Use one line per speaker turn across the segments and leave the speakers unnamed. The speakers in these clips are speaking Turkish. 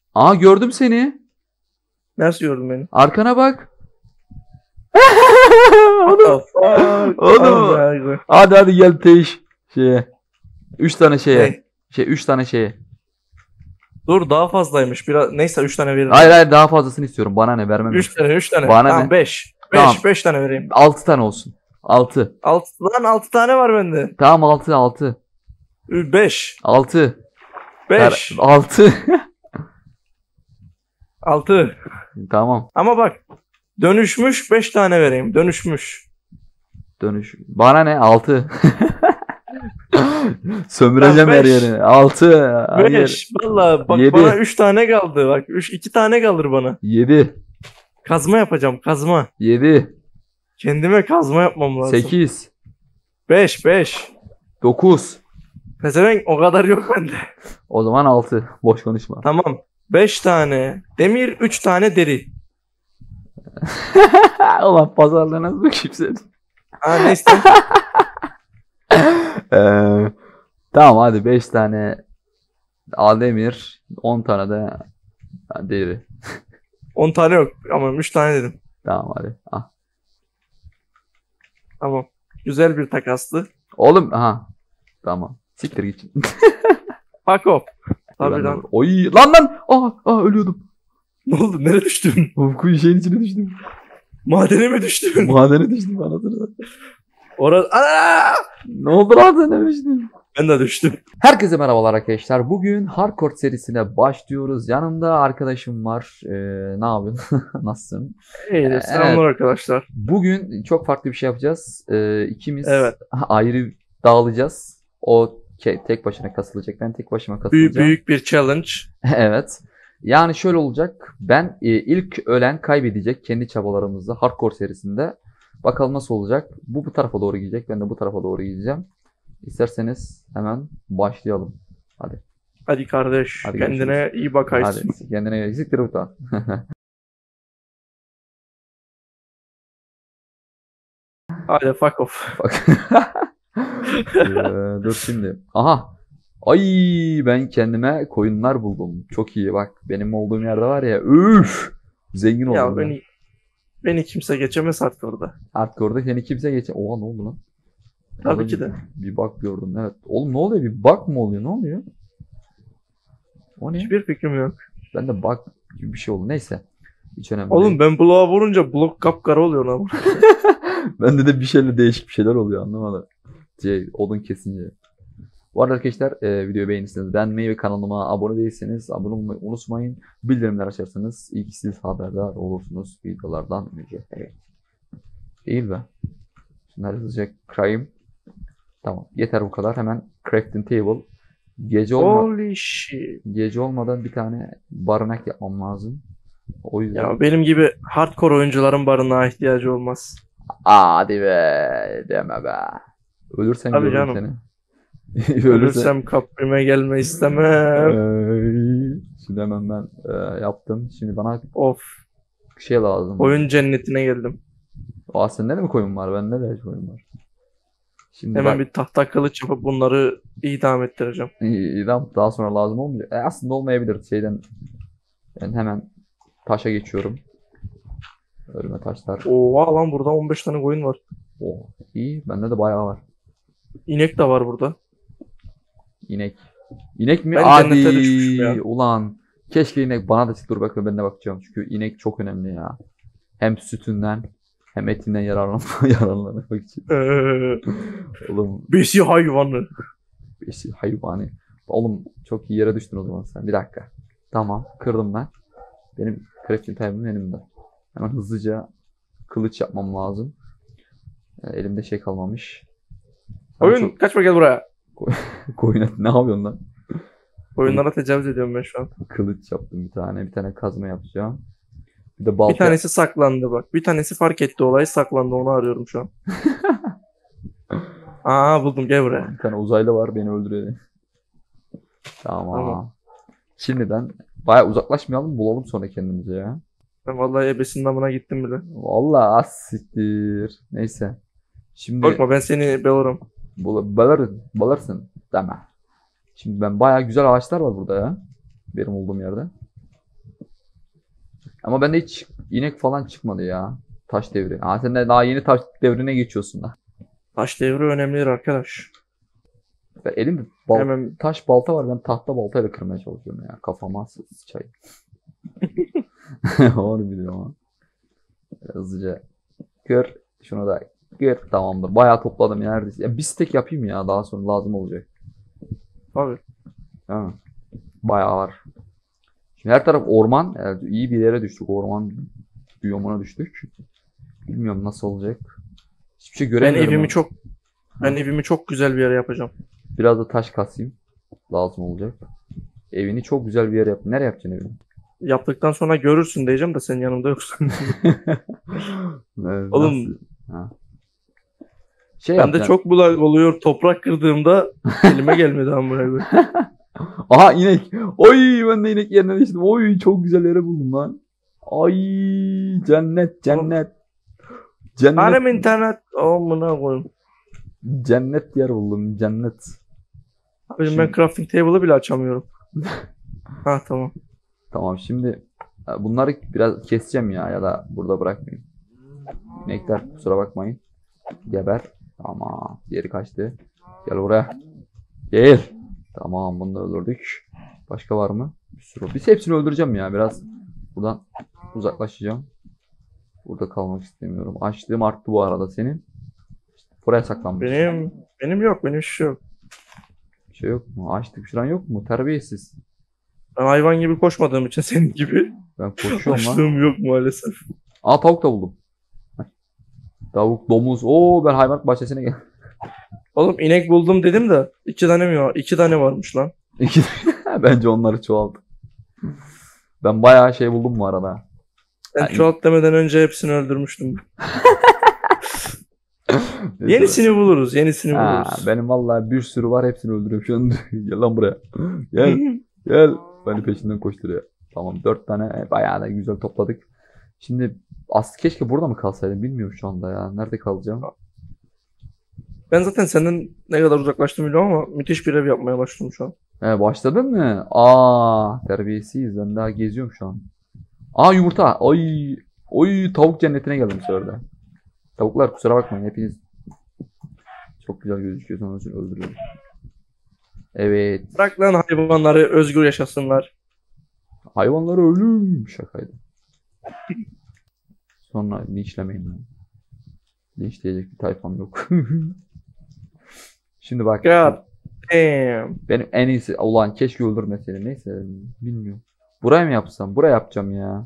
Aa gördüm seni.
Nasıl gördün beni?
Arkana bak.
What the fuck?
Oğlum. Hadi gel teyiş. Şeye. 3 tane şeye.
Ne?
3 tane şeye.
Dur daha fazlaymış. Biraz neyse 3 tane veririm.
Hayır daha fazlasını istiyorum. Bana ne vermem.
3 tane.
Bana
tamam
ne?
5.
Tamam.
5 tane vereyim.
6 tane olsun. 6.
6 tane var bende.
Tamam 6.
5.
6.
5.
6.
6.
Tamam.
Ama bak. Dönüşmüş 5 tane vereyim. Dönüşmüş.
Dönüş. Bana ne? 6. Sömüreceğim
Tamam,
her
beş.
yeri. 6.
5. Valla bak
7.
bana 3 tane kaldı. Bak 2 tane kalır bana.
7.
Kazma yapacağım. Kazma.
7.
Kendime kazma yapmam lazım.
8.
5.
9.
Pezevenk o kadar yok bende.
O zaman 6. Boş konuşma.
Tamam. 5 tane demir, 3 tane deri.
Ulan pazarda nasıl bir kimse?
Ha neyse.
Tamam hadi 5 tane demir, 10 tane de deri.
10 tane yok ama 3 tane dedim.
Tamam hadi. Ah.
Tamam. Güzel bir takastı.
Oğlum aha. Tamam. Siktir git.
Fuck off.
Ben
Tabii
de-
lan.
Oy lan. Ölüyordum.
Ne oldu? Nereye düştün?
Ufku şeyin içine düştüm.
Madene mi düştün?
Madene düştüm anasını.
Orada... Aa!
Ne oldu lan sen düştün?
Ben de düştüm.
Herkese merhabalar arkadaşlar. Bugün Hardcore serisine başlıyoruz. Yanımda arkadaşım var. Ne yapıyorsun? Nasılsın?
İyidir. Selamlar arkadaşlar.
Bugün çok farklı bir şey yapacağız. İkimiz
Evet.
ayrı dağılacağız. O tek başına kasılacak. Ben tek başıma kasılacağım.
Büyük bir challenge.
Evet. Yani şöyle olacak. Ben ilk ölen kaybedecek kendi çabalarımızla Hardcore serisinde. Bakalım nasıl olacak. Bu tarafa doğru gidecek. Ben de bu tarafa doğru gideceğim. İsterseniz hemen başlayalım. Hadi.
Hadi kardeş.
Hadi
kendine
görüşürüz.
iyi bak Aysin.
Hadi. Kendine eksiktir utan.
Hadi fuck off.
Bak. Dur şimdi. Aha. Ay ben kendime koyunlar buldum. Çok iyi bak. Benim olduğum yerde var ya. Üf. Zengin oldum.
Ya
ben.
beni kimse geçemez artık orada.
Artık orada seni kimse geçe. Oha ne oldu lan?
Tabii
Orada
ki de.
Bir bug gördüm. Evet. Oğlum ne oluyor? Bir bug mı oluyor? Ne oluyor? O ne?
Hiçbir fikrim yok.
Ben de bug gibi bir şey oldu. Neyse. Hiç önemli
Oğlum
değil.
ben bloğa vurunca blok kapkara oluyor lan.
Bende de bir şeyle değişik bir şeyler oluyor anlamadım. Odun kesince. Bu arada arkadaşlar videoyu beğenirseniz beğenmeyi ve kanalıma abone değilseniz abone olmayı unutmayın. Bildirimler açarsanız ilk siz haberdar olursunuz videolardan önce. Evet. Değil be. Şunları hızlıca kırayım. Tamam. Yeter bu kadar. Hemen crafting table.
Holy shit.
Gece olmadan bir tane barınak yapmam lazım. O yüzden.
Ya benim gibi hardcore oyuncuların barınağa ihtiyacı olmaz.
Hadi be. Deme be. Ölürsen
Tabii
görürüm
canım.
seni.
Ölürsem kabrime gelme istemem.
Şimdi hemen ben yaptım. Şimdi bana
Of.
şey lazım.
Oyun cennetine geldim.
Aa sende de mi koyun var? Bende de koyun var. Şimdi
Hemen
bak,
bir tahta kılıç yapıp bunları idam ettireceğim.
idam daha sonra lazım olmayacak. Aslında olmayabilir şeyden. Ben hemen taşa geçiyorum. Ölüme taşlar.
Oha lan burada 15 tane koyun var.
Oh, iyi. Bende de bayağı var.
İnek de var burada.
İnek. İnek mi?
Ben
Hadi.
cennete düşmüşüm ya.
Ulan. Keşke inek bana da dur bakayım ben de bakacağım. Çünkü inek çok önemli ya. Hem sütünden hem etinden yararlanmak için. Oğlum
Besi hayvanı.
besi hayvanı. Oğlum çok iyi yere düştün o zaman sen. Bir dakika. Tamam kırdım ben. Benim crafting table'ım elimde. Hemen hızlıca kılıç yapmam lazım. Elimde şey kalmamış.
Oyun
Çok...
kaçma gel buraya.
Koyun ne yapıyorsun lan?
Oyunlara tecavüz ediyorum ben şu an.
Kılıç yaptım bir tane. Bir tane kazma yapacağım. Bir de balta.
Bir tanesi saklandı bak. Bir tanesi fark etti olayı saklandı onu arıyorum şu an. Aa buldum gel buraya.
Bir tane uzaylı var beni öldürüyor. Tamam. Şimdiden baya uzaklaşmayalım bulalım sonra kendimize ya.
Ben vallahi ebesinin namına gittim bile.
Vallahi az siktir. Neyse. Şimdi
Korkma ben seni belurum.
balırsın deme. Şimdi ben baya güzel ağaçlar var burada ya. Benim olduğum yerde. Ama bende hiç inek falan çıkmadı ya. Taş devri. Ha, sen de daha yeni taş devrine geçiyorsun da.
Taş devri önemlidir arkadaş.
Ben elimde
Hemen
taş balta var. Ben tahta baltayla kırmaya çalışıyorum ya. Kafama sıçay. Onu biliyorum ama. Hızlıca kır. Şunu da kır. Tamamdır. Bayağı topladım ya neredeyse. Ya bir stek yapayım ya. Daha sonra lazım olacak.
abi.
Değil mi? Bayağı var. Şimdi her taraf orman. Yani iyi bir yere düştük. Orman biyomuna düştük. Bilmiyorum nasıl olacak. Hiçbir şey
Ben
göremiyorum.
evimi çok güzel bir yere yapacağım.
Biraz da taş kasayım. Lazım olacak. Evini çok güzel bir yere yap. Nereye yapacaksın evini?
Yaptıktan sonra görürsün diyeceğim de sen yanımda yoksun.
Evet,
Oğlum
nasıl? Ha. Şey
bende
yapacaksın.
çok bulag oluyor. Toprak kırdığımda elime gelmedi amına koyayım.
Aha inek. Oy ben de inek yerine değiştim. Oy çok güzel yere buldum lan. Ay cennet cennet. Cennet.
Hanem internet amına koyayım.
Cennet yer buldum cennet.
Abicim ben crafting table'ı bile açamıyorum. Ha tamam.
Tamam şimdi bunları biraz keseceğim ya da burada bırakmayayım. İnekler kusura bakmayın. Geber. Tamam. Diğeri kaçtı. Gel buraya. Gel. Tamam bunu da öldürdük. Başka var mı? Bir sürü. Biz hepsini öldüreceğim ya. Biraz buradan uzaklaşacağım. Burada kalmak istemiyorum. Açlığım arttı bu arada senin. Buraya saklanmış.
Benim yok. Benim şey yok.
Bir şey yok mu? Açlık falan yok mu? Terbiyesiz.
Ben hayvan gibi koşmadığım için senin gibi
Ben koşuyorum lan.
açlığım yok maalesef.
Aa tavuk da buldum. Tavuk, domuz. Oo ben hayvanat bahçesine gel.
Oğlum inek buldum dedim de 2 tane mi var? 2 tane varmış lan.
Bence onları çoğalt. Ben bayağı şey buldum bu arada.
Ben
Yani-
çoğalt demeden önce hepsini öldürmüştüm. Yenisini buluruz. Yenisini
Ha,
buluruz.
benim vallahi bir sürü var hepsini öldürüyorum şu an. Gel lan buraya. Gel. Gel. Beni peşinden koşturuyor. Tamam 4 tane bayağı da güzel topladık. Şimdi keşke burada mı kalsaydım bilmiyorum şu anda ya. Nerede kalacağım?
Ben zaten senden ne kadar uzaklaştım bilmiyorum ama müthiş bir ev yapmaya başladım şu an.
He başladın mı? Aa terbiyesiz. Ben daha geziyorum şu an. Aa yumurta. Oy. Oy tavuk cennetine geldim bu sefer de. Tavuklar kusura bakmayın hepiniz çok güzel gözüküyorsunuz onun için öldürüyorum. Evet.
Bırak lan hayvanları özgür yaşasınlar.
Hayvanlara ölüm. Şakaydı. Sonra linçlemeyin lan. Linçleyecek bir tayfam yok. Şimdi bak.
God damn.
Benim en iyisi ulan keşke öldürmeseydim. Neyse bilmiyorum. Buraya mı yapsam? Buraya yapacağım ya.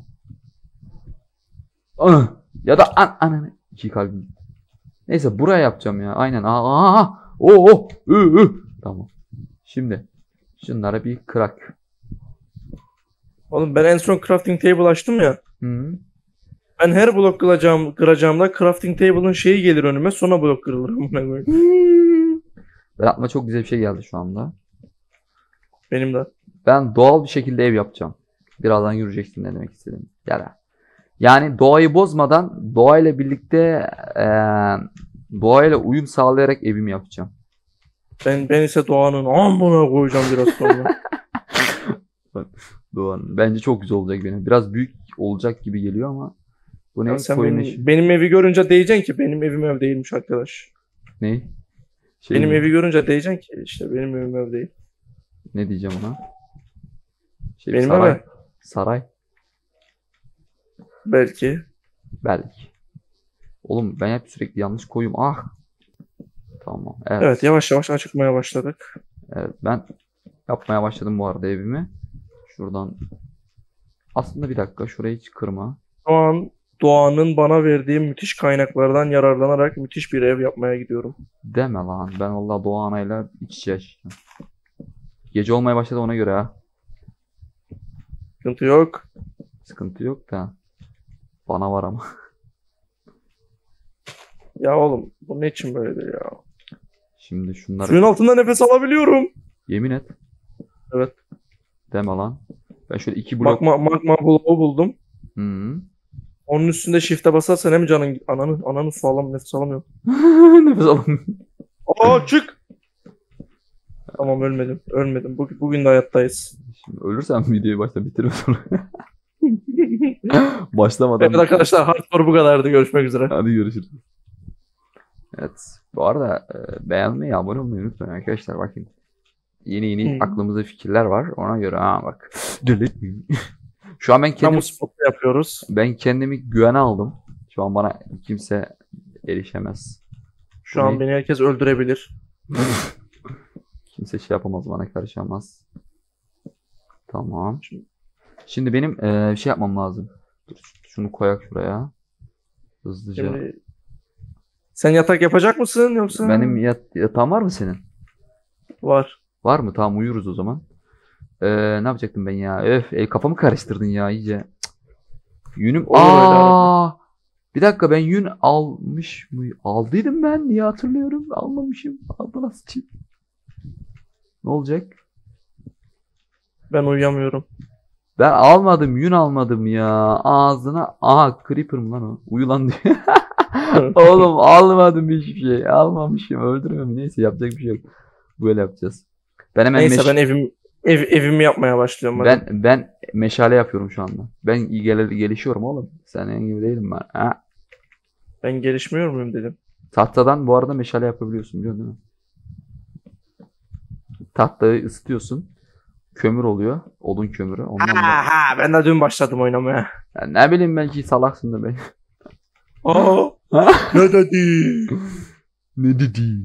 Ah! Ya da ananı. 2 kalbim. Neyse buraya yapacağım ya. Aynen. Aa. Oo. Tamam. Şimdi şunlara bir kırak.
Oğlum ben en son crafting table açtım ya.
Hı.
Ben her blok kıracağımda crafting table'ın şeyi gelir önüme sonra blok kırılır. Amına koyayım.
Ben aklıma çok güzel bir şey geldi şu anda.
Benim de.
Ben doğal bir şekilde ev yapacağım. Birazdan göreceksin ne demek istedim. Gel. Yani doğayı bozmadan doğayla birlikte doğayla uyum sağlayarak evimi yapacağım.
Ben ise doğanın amına koyacağım biraz sonra.
Doğanın. Bence çok güzel olacak benim. Biraz büyük olacak gibi geliyor ama bu ne?
Ya sen
Koyun
benim,
eşi.
benim evi görünce diyeceksin ki benim evim ev değilmiş arkadaş.
Ne? Şey
Benim
mi?
evi görünce diyeceksin ki işte benim evim ev değil.
Ne diyeceğim ona? Şey,
Benim
saray.
eve.
Saray.
Belki.
Belki. Oğlum ben hep sürekli yanlış koyuyorum. Ah. Tamam. Evet.
Evet yavaş yavaş acıkmaya başladık.
Evet. Ben yapmaya başladım bu arada evimi. Şuradan. Aslında bir dakika. Şurayı hiç kırma.
Şu an doğanın bana verdiği müthiş kaynaklardan yararlanarak müthiş bir ev yapmaya gidiyorum.
Deme lan. Ben vallahi Doğa Ana'yla iç içe yaşayacağım. Gece olmaya başladı ona göre ha.
Sıkıntı yok.
Sıkıntı yok da. Bana var ama.
Ya oğlum bu ne için böyledir ya?
Şimdi şunları
Suyun altında nefes alabiliyorum.
yemin et.
Evet.
Deme lan. Ben şöyle 2 blok.
Magma bloğu buldum.
Hı.
Onun üstünde shift'e basarsan hem canın ananı sağlam nefes alamıyorum.
Nefes alın.
Aa çık. Tamam ölmedim. Ölmedim. Bugün de hayattayız.
Şimdi ölürsem videoyu başta bitiririm sonra. Başlamadan.
Evet arkadaşlar, hardcore bu kadardı. Görüşmek üzere.
Hadi görüşürüz. Evet. Bu arada beğenmeyi, abone olmayı unutmayın arkadaşlar. Bakın. Yeni aklımızda fikirler var. Ona göre bak. Delirtmeyin. Şu an
Kamu spotu yapıyoruz.
ben kendimi güvene aldım. Şu an bana kimse erişemez.
Şu an beni herkes öldürebilir.
Kimse şey yapamaz, bana karışamaz. Tamam. Şimdi benim bir şey yapmam lazım. Dur, şunu koyak şuraya. Hızlıca.
Şimdi, sen yatak yapacak mısın yoksa?
Benim yatağım var mı senin?
Var.
Var mı? Tamam, uyuruz o zaman. Ne yapacaktım ben ya? Kafamı karıştırdın ya iyice. Yünüm. Bir dakika, ben yün almış mı? Aldıydım ben. Niye hatırlıyorum? Almamışım. Aldı nasıl? Ne olacak?
Ben uyuyamıyorum.
Ben almadım. Yün almadım ya. Ağzına. Aha, creeper mı lan o? Uyu lan diyor. Oğlum almadım hiçbir şey. Almamışım. Öldürmem. Neyse, yapacak bir şey yok. Böyle yapacağız. Ben hemen
Neyse ben evimi yapmaya başlıyorum.
ben meşale yapıyorum şu anda. Ben gelişiyorum oğlum. Senin gibi değilim ben. Ha?
Ben gelişmiyor muyum dedim.
Tahtadan bu arada meşale yapabiliyorsun, biliyorsun değil mi? Tahtayı ısıtıyorsun. Kömür oluyor. Odun kömürü. Ondan
Ben de dün başladım oynamaya.
ya ne bileyim, belki salaksın da ben.
Ne dedi?
Ne dedi?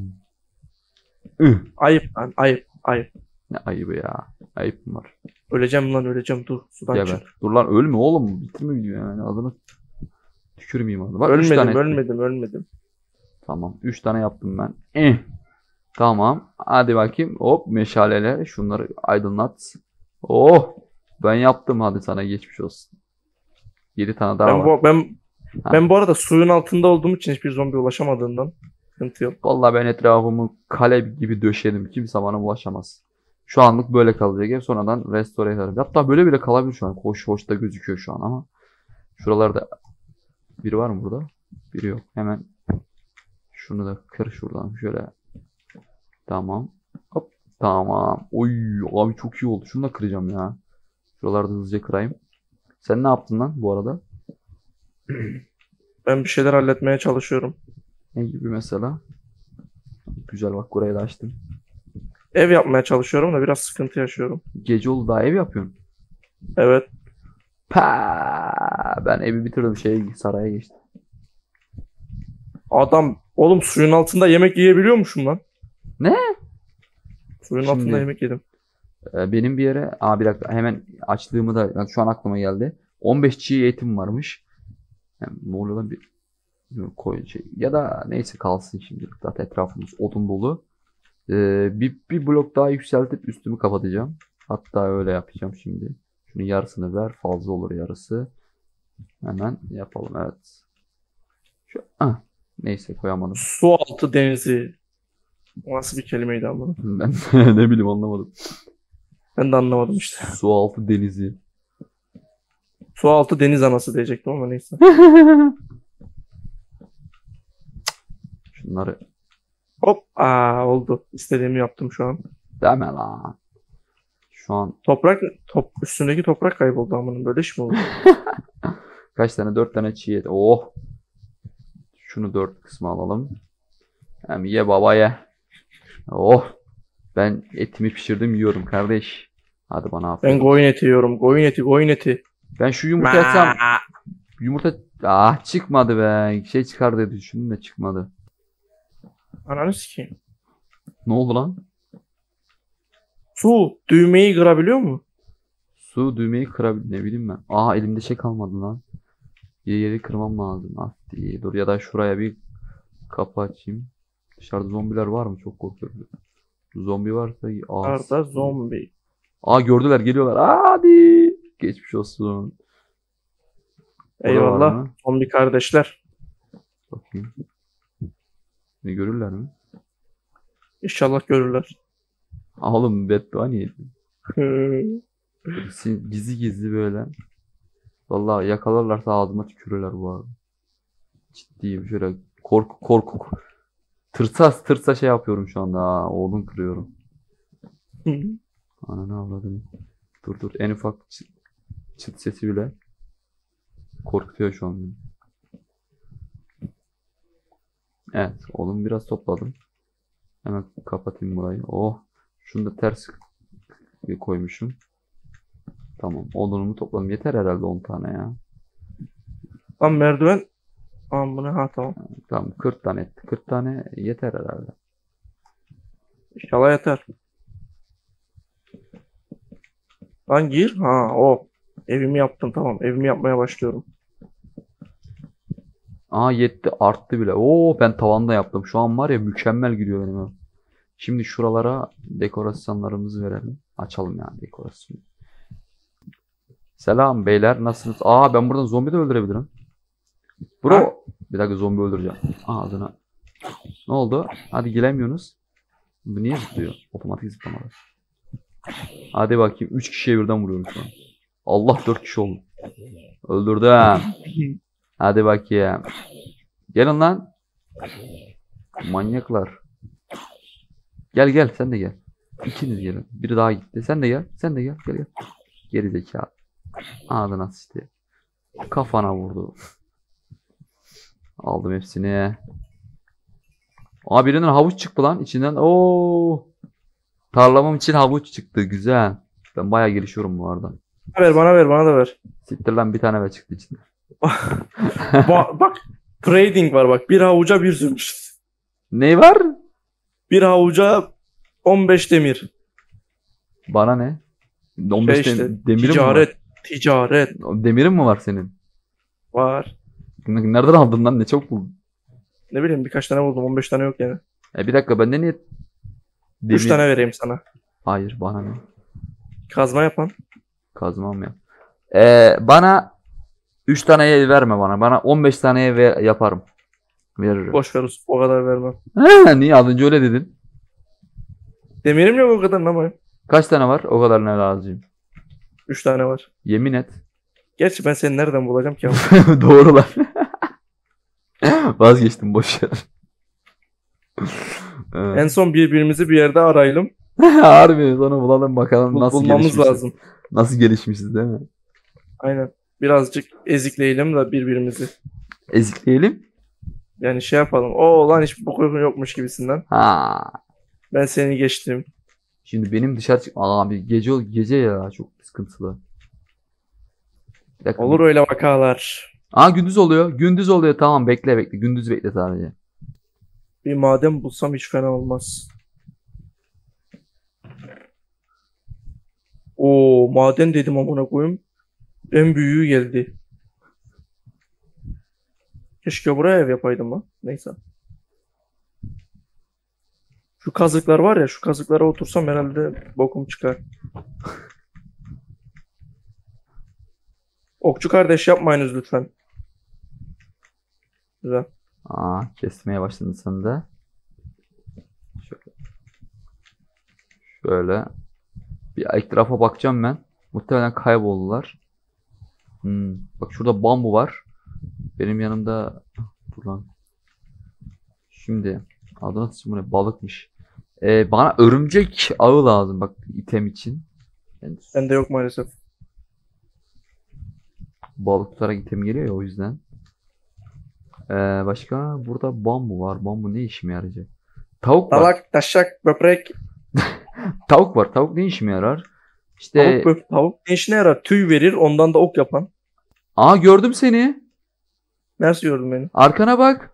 Ayıp lan, ayıp.
Ne ayıbı ya. Ayıp mı var?
Öleceğim lan, öleceğim, dur sudan
Geber.
çık.
Dur lan, ölme oğlum. Bitirme videoyu yani. Adını tükürmeyeyim adını. Bak, 3 tane.
Ölmedim.
Tamam. 3 tane yaptım ben. Tamam. Hadi bakayım. Hop, meşaleyle şunları aydınlat. Oh. Ben yaptım, hadi sana geçmiş olsun. 7 tane daha var.
Ben bu arada suyun altında olduğum için hiçbir zombi ulaşamadığından sıkıntı yok.
Vallahi ben etrafımı kale gibi döşedim. Kimse bana ulaşamaz. Şu anlık böyle kalacak ev. Sonradan restore ederim. Hatta böyle bile kalabilir şu an. Hoş da gözüküyor şu an ama. Şuralarda biri var mı burada? Biri yok. Hemen şunu da kır şuradan. Şöyle. Tamam. Hop. Tamam. Oy abi, çok iyi oldu. Şunu da kıracağım ya. Şuralarda hızlıca kırayım. Sen ne yaptın lan bu arada?
Ben bir şeyler halletmeye çalışıyorum.
Ne gibi mesela? Güzel, bak burayı da açtım.
Ev yapmaya çalışıyorum da biraz sıkıntı yaşıyorum.
Gece oldu, daha ev yapıyorsun.
Evet.
Ben evi bitirdim, saraya geçtim.
Oğlum suyun altında yemek yiyebiliyormuşum lan.
Ne?
Suyun
Şimdi-
altında yemek yedim.
Benim bir yere, bir dakika, hemen açtığımı da bak, şu an aklıma geldi. 15 çiğ etim varmış. Ne oluyor lan, bir koy ya da neyse, kalsın şimdi. Zaten etrafımız odun dolu. Bir blok daha yükseltip üstümü kapatacağım. Hatta öyle yapacağım şimdi. Şunun yarısını ver, fazla olur yarısı. Hemen yapalım, evet. Neyse, koyamadım.
Su altı denizi. O nasıl bir kelimeydi ama?
Ben ne bileyim, anlamadım.
Ben de anlamadım işte.
Su altı denizi.
Su altı deniz anası diyecektim ama neyse.
Şunları
Hop. Oldu. İstediğimi yaptım şu an.
deme lan. Şu an
Üstündeki toprak kayboldu ama böyle iş mi olur?
kaç tane? 4 tane çiğ et. Oh. Şunu 4 kısmı alalım. Hem ye baba ye. Oh. Ben etimi pişirdim, yiyorum kardeş. Hadi bana afiyet.
Ben koyun eti yiyorum. Koyun eti.
Ben şu yumurta etsem. Yumurta çıkmadı be. Çıkar diye düşündüm de çıkmadı.
Ananı sikeyim.
Ne oldu lan?
Su düğmeyi kırabiliyor mu?
Su düğmeyi kırabilir, ne bileyim ben. Elimde kalmadı lan. Yeri kırmam lazım. Dur, ya da şuraya bir kapı açayım. Dışarıda zombiler var mı? Çok korkuyorum. Zombi varsa
Arda zombi.
gördüler, geliyorlar. Hadi. Geçmiş olsun. Burada var
Eyvallah.
mı?
Zombi kardeşler.
Bakayım. Ne görürler mi?
İnşallah görürler.
Oğlum, beddua niye? Gizli böyle. Vallahi yakalarlarsa ağzıma tükürürler bu arada. Ciddiyim, şöyle korku. Tırsa şey yapıyorum şu anda. Odun kırıyorum. Ananı avradım. Dur, en ufak çıt sesi bile. korkutuyor şu an beni. Evet, oğlum biraz topladım. Hemen kapatayım burayı. Oh, şunu da ters koymuşum. Tamam, odunumu topladım. Yeter herhalde 10 tane ya.
Lan merdiven. Tamam bunu ha tamam.
Tamam, 40 tane etti. 40 tane yeter herhalde.
İnşallah yeter. Lan gir. Ha o. Evimi yaptım tamam. Evimi yapmaya başlıyorum.
Aa yetti, arttı bile. Oo, ben tavanda yaptım. Şu an var ya mükemmel gidiyor benim ev. Şimdi şuralara dekorasyonlarımızı verelim. Açalım yani dekorasyonu. Selam beyler, nasılsınız? Aa, ben buradan zombi de öldürebilirim. Bro.
Ha?
Bir dakika, zombi öldüreceğim. Ağzına. Ne oldu? Hadi gelemiyorsunuz. Bu niye zıplıyor? Otomatik zıplamadı. Hadi bakayım. 3 kişiye birden vuruyorum şu an. Allah, 4 kişi oldu. Öldürdüm. Hadi bakayım. Gelin lan. Manyaklar. Gel gel, sen de gel. İkiniz gelin. Biri daha gitti. Sen de gel. Sen de gel. Gel gel. Geri zekalı. Ağzına sıçtı. Kafana vurdu. Aldım hepsini. Aa, birinin havuç çıktı lan içinden. Oo. Tarlamam için havuç çıktı. Güzel. Ben bayağı gelişiyorum bu arada.
Bana ver bana da ver.
Siktir lan, bir tane ve çıktı içinden.
Bak trading var bak. Bir havuca bir zümrüt.
Ne var?
Bir havuca 15 demir.
Bana ne? 15
işte,
demirim mi var?
Ticaret
Demirin mi var senin?
var.
Nereden aldın lan? Ne çok buldun.
Ne bileyim birkaç tane buldum. 15 tane yok yani.
Bir dakika, bende niye
3 tane vereyim sana.
Hayır, bana ne?
Kazma yapan.
Kazmam ya. Bana 3 taneye verme bana. Bana 15 taneye yaparım. Veririm.
Boş ver o kadar vermem.
Niye, az önce öyle dedin?
Demirim yok o kadar ama.
Kaç tane var? O kadar ne lazım?
3 tane var.
Yemin et.
Gerçi ben seni nereden bulacağım ki?
Doğru lan. Vazgeçtim, boş ver.
En son birbirimizi bir yerde arayalım.
Harbi, sonra bulalım bakalım nasıl
Bulmamız
gelişmişiz.
lazım.
Nasıl gelişmişiz, değil mi?
Aynen. Birazcık ezikleyelim de birbirimizi.
Ezikleyelim.
Yani şey yapalım. O lan hiçbir bok yokmuş gibisinden.
Ha.
Ben seni geçtim.
Şimdi benim dışarı çık... Abi gece ya, çok sıkıntılı. Bir dakika.
Olur öyle vakalar.
Gündüz oluyor. Gündüz oluyor, tamam, bekle. Gündüz bekle sadece.
Bir maden bulsam hiç fena olmaz. Oo maden dedim amına koyayım. En büyüğü geldi. Keşke buraya ev yapaydım lan. Neyse. Şu kazıklar var ya, şu kazıklara otursam herhalde bokum çıkar. Okçu kardeş yapmayınız lütfen. Güzel.
Kesmeye başladın sen de. Şöyle. Bir etrafa bakacağım ben. Muhtemelen kayboldular. Bak şurada bambu var. Benim yanımda... Dur lan. Şimdi adına sıçım, bu ne? Balıkmış. Bana örümcek ağı lazım bak, item için. Yani
Bende yok maalesef.
balık tutarak item geliyor ya, o yüzden. Başka burada bambu var. Bambu ne işime yarayacak? Tavuk var.
Dalak, taşak, böbrek.
Tavuk var. Tavuk ne işime yarar? İşte
Tavuk ne işine yarar? Tüy verir, ondan da ok yapan.
gördüm seni.
Neresi gördün beni?
Arkana bak.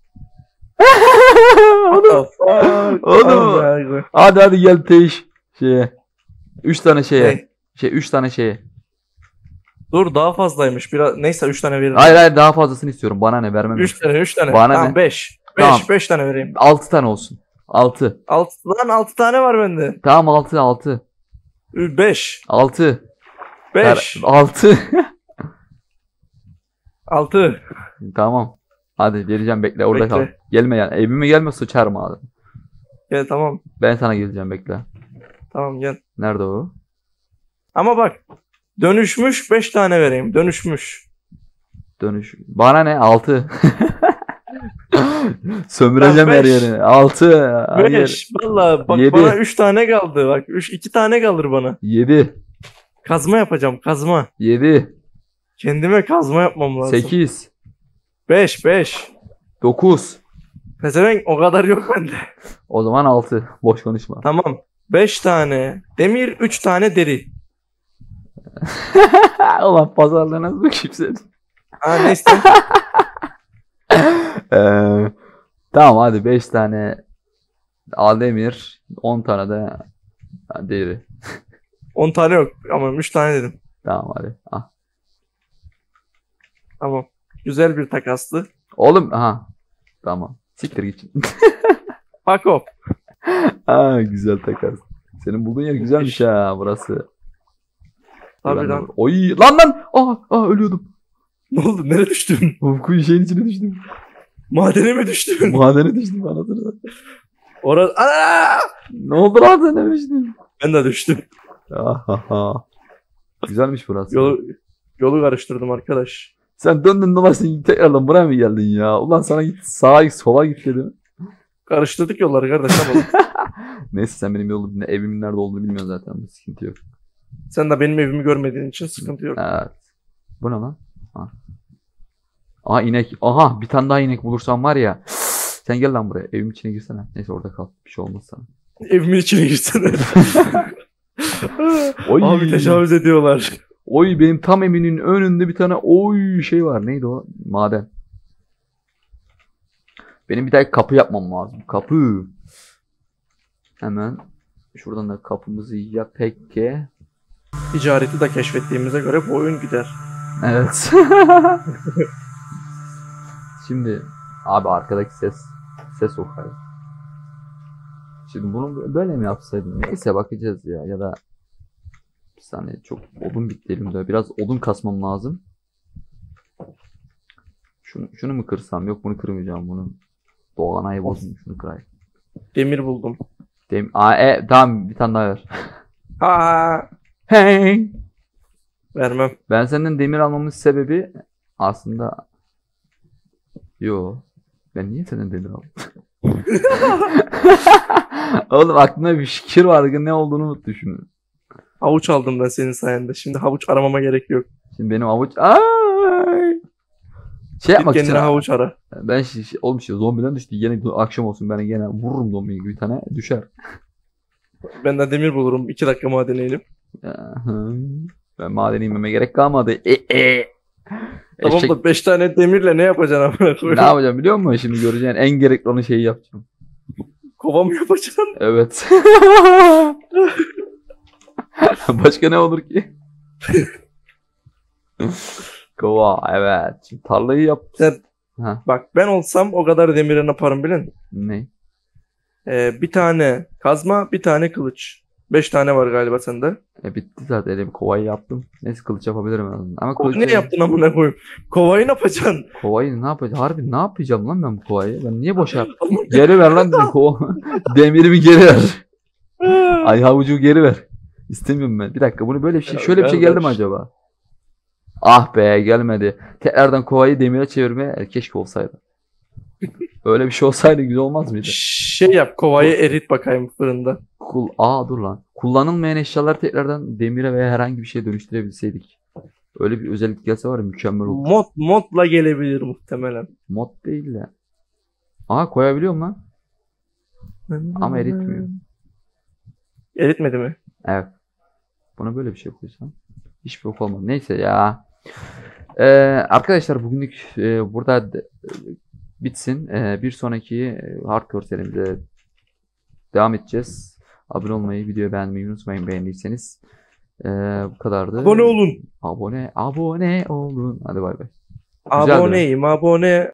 What the fuck?
Oğlum. Hadi gel teyiş. 3 tane şeye.
Ne?
3 tane şeye.
Dur daha fazlaymış. Biraz neyse 3 tane veririm.
Hayır, daha fazlasını istiyorum. Bana ne, vermem.
3 tane 3 tane.
Bana
Tamam
ne?
5.
Tamam.
5 tane vereyim.
6 tane olsun. 6.
6 tane var bende.
Tamam, 6.
5.
6.
5.
6.
6.
Tamam. Hadi vereceğim, bekle orada
Bekle.
kal. Gelme yani. Evime gelme, sıçarım abi.
Gel tamam.
Ben sana geleceğim, bekle.
Tamam gel.
Nerede o?
Ama bak. Dönüşmüş 5 tane vereyim. Dönüşmüş.
Dönüş. Bana ne? 6. Sömüreceğim her
beş.
yerini. 6.
5. Valla bak
7.
bana 3 tane kaldı. Bak 2 tane kalır bana.
7.
Kazma yapacağım. Kazma.
7.
Kendime kazma yapmam lazım.
8,
5.
9.
Pezevenk o kadar yok bende.
O zaman 6. Boş konuşma.
Tamam. 5 tane demir, 3 tane deri.
Ulan pazarlığı nasıl kimse.
Ha neyse.
Tamam hadi 5 tane Aldemir, 10 tane de deri.
10 tane yok ama 3 tane dedim.
Tamam hadi. Ah.
Tamam. Güzel bir takastı.
Oğlum aha. Tamam. Siktir git.
Fuck off.
Aa güzel takas. Senin bulduğun yer güzelmiş ha burası.
Tabii
Ben de-
lan.
Oy lan lan. Ölüyordum.
Ne oldu? Nereye düştün?
Ufku şeyin içine düştüm.
Madene mi düştün?
Madene düştüm anasını.
Orada... Ana!
Ne oldu lan sen düştün?
Ben de düştüm.
Ahaha. Güzelmiş burası.
Yolu karıştırdım arkadaş.
Sen döndün dolaştın tekrardan buraya mı geldin ya? Ulan sana git sağa git sola git dedim.
Karıştırdık yolları kardeş. Tamam.
Neyse sen benim evimin nerede olduğunu bilmiyorsun zaten. Bir sıkıntı yok.
Sen de benim evimi görmediğin için sıkıntı yok.
Evet. Bu ne lan? Aha inek. Aha bir tane daha inek bulursam var ya. Sen gel lan buraya. Evimin içine girsene. Neyse orada kal. Bir şey olmaz sana.
Evimin içine girsene.
Oy.
Abi tecavüz ediyorlar.
Oy benim tam evimin önünde bir tane şey var. Neydi o? Maden. Benim bir tane kapı yapmam lazım. Kapı. Hemen şuradan da kapımızı yapeke.
Ticareti de keşfettiğimize göre bu oyun gider.
Evet. Şimdi abi arkadaki ses o kadar. Şimdi bunu böyle mi yapsaydım? Neyse bakacağız ya. Ya da bir saniye çok odun bitti elimde. Biraz odun kasmam lazım. Şunu mu kırsam? Yok bunu kırmayacağım bunu. Doğanayı bozdum. Şunu kırayım.
Demir buldum.
Tamam bir tane daha ver.
Ha,
Hey.
vermem.
Ben senden demir almamın sebebi aslında ben niye senden demir aldım? Oğlum aklımda bir fikir vardı. Ne olduğunu unuttum şimdi.
Havuç aldım ben senin sayende. Şimdi havuç aramama gerek yok.
Şimdi benim avuç şey
Git
yapmak için
kendine havuç ara.
ben oğlum zombiden düştü. Yine akşam olsun ben gene vururum zombiyi gibi bir tane düşer.
Ben de demir bulurum. 2 dakika madene inip.
Ben madene inmeme gerek kalmadı.
Tamam
Eşek-
da 5 tane demirle ne yapacaksın amına
ne
koyayım?
yapacağım biliyor musun? Şimdi göreceğin en gerekli olan şeyi yapacağım.
Kova mı yapacaksın?
Evet. Başka ne olur ki? Kova evet. Şimdi tarlayı yap.
Sen,
Ha,
bak ben olsam o kadar demire ne yaparım bilin?
ne?
Bir tane kazma, bir tane kılıç. 5 tane var galiba sende.
Bitti zaten elim kovayı yaptım. Neyse kılıç yapabilirim en azından. Ama kılıç
Ne yaptın amına koyayım? Kovayı ne yapacaksın?
kovayı ne yapacağım? Harbi ne yapacağım lan ben bu kovayı? Ben niye boşa yaptım? Geri ver lan dedim kova. Demirimi geri ver. Ay havucu geri ver. İstemiyorum ben. Bir dakika bunu böyle bir şey
Ya
şöyle bir şey geldi mi
kardeş.
acaba? Ah be gelmedi. Tekrardan kovayı demire çevirmeye keşke olsaydı. Öyle bir şey olsaydı güzel olmaz mıydı?
Şey yap, kovayı erit bakayım fırında.
Dur lan. Kullanılmayan eşyalar tekrardan demire veya herhangi bir şeye dönüştürebilseydik. Öyle bir özellik gelse var ya mükemmel olur.
Modla gelebilir muhtemelen.
Mod değil de. Koyabiliyorum lan. Ama eritmiyor.
Eritmedi mi?
Evet. Buna böyle bir şey koysam. Hiçbir bok olmaz. Neyse ya. Arkadaşlar bugünlük burada bitsin. Bir sonraki hardcore serimize devam edeceğiz. Abone olmayı, videoyu beğenmeyi unutmayın beğendiyseniz. Bu kadardı.
Abone olun.
Abone olun. Hadi bay bay. Güzeldi.
Aboneyim abone.